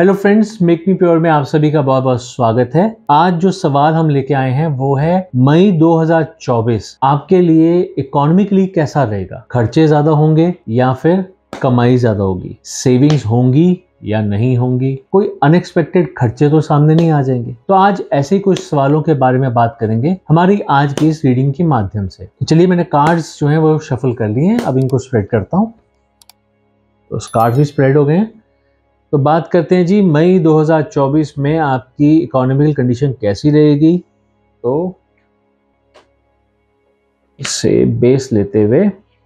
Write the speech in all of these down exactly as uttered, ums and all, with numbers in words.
Hello friends, make me pure में आप सभी का बहुत बहुत स्वागत है। आज जो सवाल हम लेके आए हैं वो है मई दो हज़ार चौबीस आपके लिए इकोनॉमिकली कैसा रहेगा। खर्चे ज्यादा होंगे या फिर कमाई ज्यादा होगी, सेविंग्स होंगी या नहीं होंगी, कोई अनएक्सपेक्टेड खर्चे तो सामने नहीं आ जाएंगे। तो आज ऐसे ही कुछ सवालों के बारे में बात करेंगे हमारी आज की इस रीडिंग के माध्यम से। तो चलिए, मैंने कार्ड्स जो हैं वो शफल कर लिए हैं, अब इनको स्प्रेड करता हूँ। तो कार्ड्स भी स्प्रेड हो गए हैं। तो बात करते हैं जी, मई दो हज़ार चौबीस में आपकी इकोनॉमिकल कंडीशन कैसी रहेगी। तो इससे बेस लेते हुए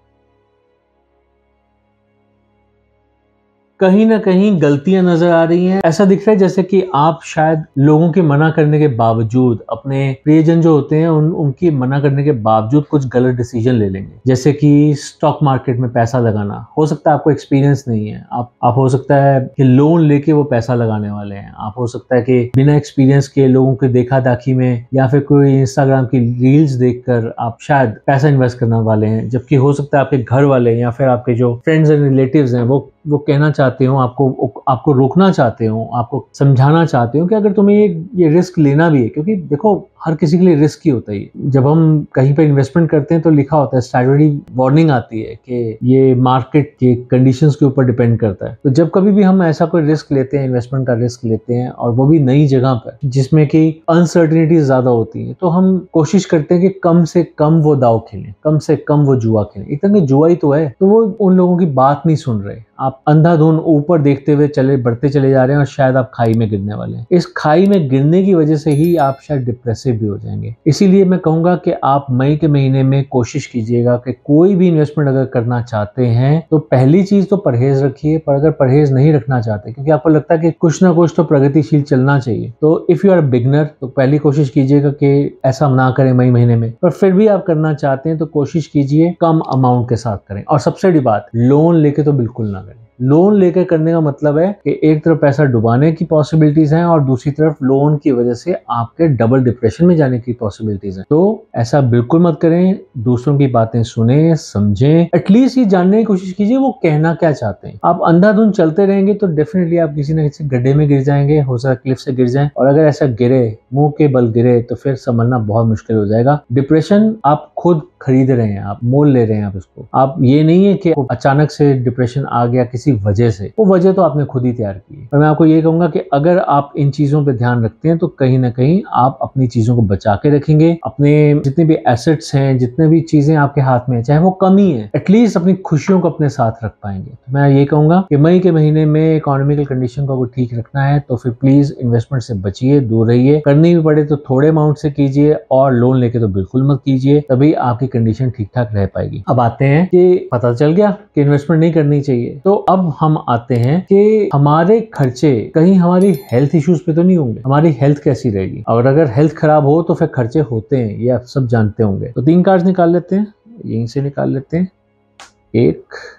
कहीं ना कहीं गलतियां नजर आ रही हैं। ऐसा दिख रहा है जैसे कि आप शायद लोगों के मना करने के बावजूद, अपने प्रियजन जो होते हैं उन उनकी मना करने के बावजूद कुछ गलत डिसीजन ले लेंगे। जैसे कि स्टॉक मार्केट में पैसा लगाना, हो सकता है आपको एक्सपीरियंस नहीं है, आप आप हो सकता है कि लोन लेके वो पैसा लगाने वाले हैं, आप हो सकता है कि बिना एक्सपीरियंस के लोगों के देखा दाखी में या फिर कोई इंस्टाग्राम की रील्स देखकर आप शायद पैसा इन्वेस्ट करने वाले हैं, जबकि हो सकता है आपके घर वाले या फिर आपके जो फ्रेंड्स एंड रिलेटिव्स हैं वो वो कहना चाहते हो, आपको आपको रोकना चाहते हो, आपको समझाना चाहते हो कि अगर तुम्हें ये ये रिस्क लेना भी है, क्योंकि देखो हर किसी के लिए रिस्क ही होता है। जब हम कहीं पे इन्वेस्टमेंट करते हैं तो लिखा होता है, स्ट्रैटेजी वार्निंग आती है कि ये मार्केट के कंडीशंस के ऊपर डिपेंड करता है। तो जब कभी भी हम ऐसा कोई रिस्क लेते हैं, इन्वेस्टमेंट का रिस्क लेते हैं और वो भी नई जगह पर जिसमें कि अनसर्टेनिटी ज्यादा होती है, तो हम कोशिश करते हैं कि कम से कम वो दाव खेलें, कम से कम वो जुआ खेलें। इतना जुआ ही तो है, तो वो उन लोगों की बात नहीं सुन रहे। आप अंधाधुन ऊपर देखते हुए चले बढ़ते चले जा रहे हैं और शायद आप खाई में गिरने वाले हैं। इस खाई में गिरने की वजह से ही आप शायद डिप्रेसिव भी हो जाएंगे। इसीलिए मैं कहूंगा कि आप मई के महीने में कोशिश कीजिएगा कि कोई भी इन्वेस्टमेंट अगर करना चाहते हैं तो पहली चीज तो परहेज रखिए। पर अगर परहेज नहीं रखना चाहते, क्योंकि आपको लगता है कि कुछ ना कुछ तो प्रगतिशील चलना चाहिए, तो इफ यू आर बिगनर तो पहली कोशिश कीजिएगा कि ऐसा ना करें मई महीने में। पर फिर भी आप करना चाहते हैं तो कोशिश कीजिए कम अमाउंट के साथ करें। और सबसे बड़ी बात, लोन लेके तो बिल्कुल ना करें। लोन लेकर करने का मतलब है कि एक तरफ पैसा डुबाने की पॉसिबिलिटीज हैं और दूसरी तरफ लोन की वजह से आपके डबल डिप्रेशन में जाने की पॉसिबिलिटीज हैं। तो ऐसा बिल्कुल मत करें। दूसरों की बातें सुने, समझें, एटलीस्ट ये जानने की कोशिश कीजिए वो कहना क्या चाहते हैं। आप अंधाधुन चलते रहेंगे तो डेफिनेटली आप किसी न किसी गड्ढे में गिर जाएंगे, हो सकता है क्लिफ से गिर जाएं। और अगर ऐसा गिरे, मुंह के बल गिरे, तो फिर संभलना बहुत मुश्किल हो जाएगा। डिप्रेशन आप खुद खरीद रहे हैं, आप मोल ले रहे हैं आप इसको। आप ये नहीं है कि अचानक से डिप्रेशन आ गया किसी वजह से, वो वजह तो आपने खुद ही तैयार की है। और मैं आपको ये कहूंगा कि अगर आप इन चीजों पे ध्यान रखते हैं तो कहीं ना कहीं आप अपनी चीजों को बचा के रखेंगे। अपने जितने भी एसेट्स हैं, जितने भी चीजें आपके हाथ में है, चाहे वो कम ही है, एटलीस्ट अपनी खुशियों को अपने साथ रख पाएंगे। तो मैं ये कहूंगा कि मई के महीने में इकोनॉमिकल कंडीशन को ठीक रखना है तो फिर प्लीज इन्वेस्टमेंट से बचिए, दूर रहिए। करनी भी पड़े तो थोड़े अमाउंट से कीजिए और लोन लेके तो बिल्कुल मत कीजिए, तभी आपकी कंडीशन ठीक ठाक रह पाएगी। अब आते हैं कि पता चल गया कि इन्वेस्टमेंट नहीं करनी चाहिए, तो अब हम आते हैं कि हमारे खर्चे कहीं हमारी हेल्थ इश्यूज पे तो नहीं होंगे। हमारी हेल्थ कैसी रहेगी, और अगर हेल्थ खराब हो तो फिर खर्चे होते हैं, ये आप सब जानते होंगे। तो तीन कार्ड्स निकाल लेते हैं, यहीं से निकाल लेते हैं। एक,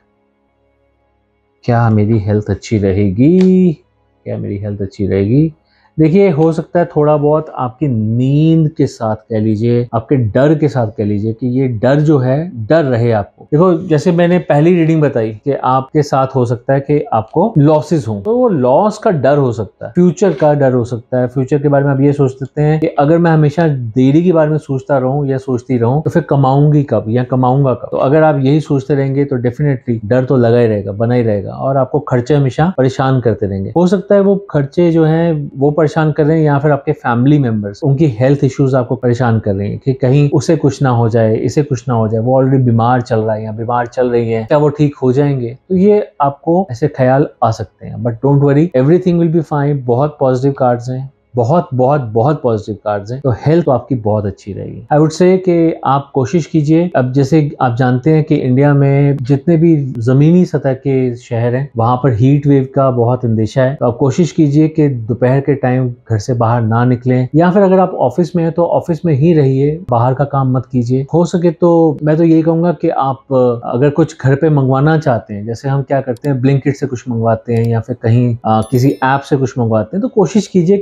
क्या मेरी हेल्थ अच्छी रहेगी, क्या मेरी हेल्थ अच्छी रहेगी। देखिए, हो सकता है थोड़ा बहुत आपकी नींद के साथ कह लीजिए, आपके डर के साथ कह लीजिए कि ये डर जो है, डर रहे आपको। देखो, जैसे मैंने पहली रीडिंग बताई कि आपके साथ हो सकता है कि आपको लॉसेस हो, तो वो लॉस का डर हो सकता है, फ्यूचर का डर हो सकता है। फ्यूचर के बारे में आप ये सोच सकते हैं कि अगर मैं हमेशा देरी के बारे में सोचता रहूं या सोचती रहूं तो फिर कमाऊंगी कब या कमाऊंगा कब। तो अगर आप यही सोचते रहेंगे तो डेफिनेटली डर तो लगा ही रहेगा, बना ही रहेगा, और आपको खर्चे हमेशा परेशान करते रहेंगे। हो सकता है वो खर्चे जो है वो परेशान कर रहे हैं, या फिर आपके फैमिली मेंबर्स, उनकी हेल्थ इश्यूज आपको परेशान कर रहे हैं कि कहीं उसे कुछ ना हो जाए, इसे कुछ ना हो जाए, वो ऑलरेडी बीमार चल रहा है या बीमार चल रही है, क्या वो ठीक हो जाएंगे। तो ये आपको ऐसे ख्याल आ सकते हैं, but don't worry, everything will be fine. बहुत पॉजिटिव कार्ड्स हैं, बहुत बहुत बहुत पॉजिटिव कार्ड्स हैं, तो हेल्थ तो आपकी बहुत अच्छी रहेगी। आई वुड से कि आप कोशिश कीजिए। अब जैसे आप जानते हैं कि इंडिया में जितने भी जमीनी सतह के शहर हैं वहां पर हीट वेव का बहुत अंदेशा है, तो आप कोशिश कीजिए कि दोपहर के टाइम घर से बाहर ना निकलें, या फिर अगर आप ऑफिस में हैं तो ऑफिस में ही रहिए, बाहर का काम मत कीजिए। हो सके तो मैं तो यही कहूंगा कि आप अगर कुछ घर पे मंगवाना चाहते हैं, जैसे हम क्या करते हैं, ब्लिंकिट से कुछ मंगवाते हैं या फिर कहीं आ, किसी ऐप से कुछ मंगवाते हैं, तो कोशिश कीजिए कि आप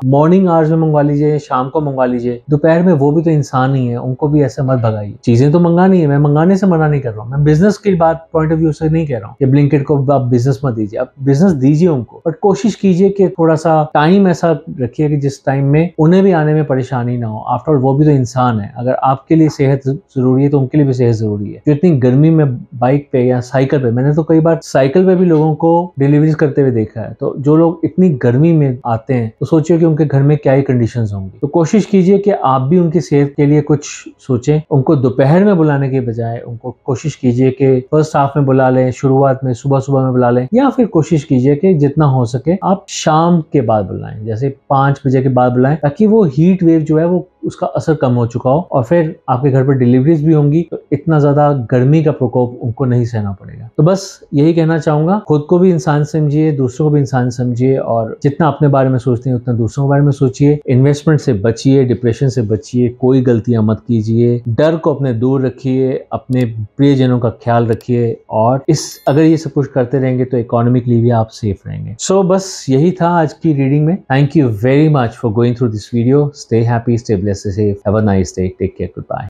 मॉर्निंग आवर्स में मंगवा लीजिए, शाम को मंगवा लीजिए, दोपहर में वो भी तो इंसान ही है, उनको भी ऐसे मत भगाइए। चीजें तो मंगानी है, मैं मंगाने से मना नहीं कर रहा हूँ, मैं बिजनेस की बात पॉइंट ऑफ व्यू से नहीं कह रहा हूँ कि ब्लिंकिट को आप बिजनेस मत दीजिए, आप बिजनेस दीजिए उनको, बट कोशिश कीजिए कि थोड़ा सा टाइम ऐसा रखिए कि जिस टाइम में उन्हें भी आने में परेशानी ना हो। आफ्टर ऑल वो भी तो इंसान है, अगर आपके लिए सेहत जरूरी है तो उनके लिए भी सेहत जरूरी है। जो इतनी गर्मी में बाइक पे या साइकिल पे, मैंने तो कई बार साइकिल पे भी लोगों को डिलीवरीज करते हुए देखा है, तो जो लोग इतनी गर्मी में आते हैं तो सोचिए कि उनके घर में क्या ही कंडीशंस होंगी। तो कोशिश कीजिए कि आप भी उनकी सेहत के लिए कुछ सोचें, उनको दोपहर में बुलाने के बजाय उनको कोशिश कीजिए कि फर्स्ट हाफ में बुला लें, शुरुआत में सुबह सुबह में बुला लें, या फिर कोशिश कीजिए कि जितना हो सके आप शाम के बाद बुलाएं, जैसे पांच बजे के बाद बुलाएं, ताकि वो हीट वेव जो है वो उसका असर कम हो चुका हो और फिर आपके घर पर डिलीवरीज भी होंगी, तो इतना ज्यादा गर्मी का प्रकोप उनको नहीं सहना पड़ेगा। तो बस यही कहना चाहूंगा, खुद को भी इंसान समझिए, दूसरों को भी इंसान समझिए, और जितना अपने बारे में सोचते हैं उतना दूसरों के बारे में सोचिए। इन्वेस्टमेंट से बचिए, डिप्रेशन से बचिए, कोई गलतियां मत कीजिए, डर को अपने दूर रखिए, अपने प्रियजनों का ख्याल रखिए, और इस अगर ये सब कुछ करते रहेंगे तो इकोनॉमिकली भी आप सेफ रहेंगे। सो so, बस यही था आज की रीडिंग में। Thank you very much for going through this video. Stay happy, stay blessed, stay safe. Have a nice day. Take care. Goodbye.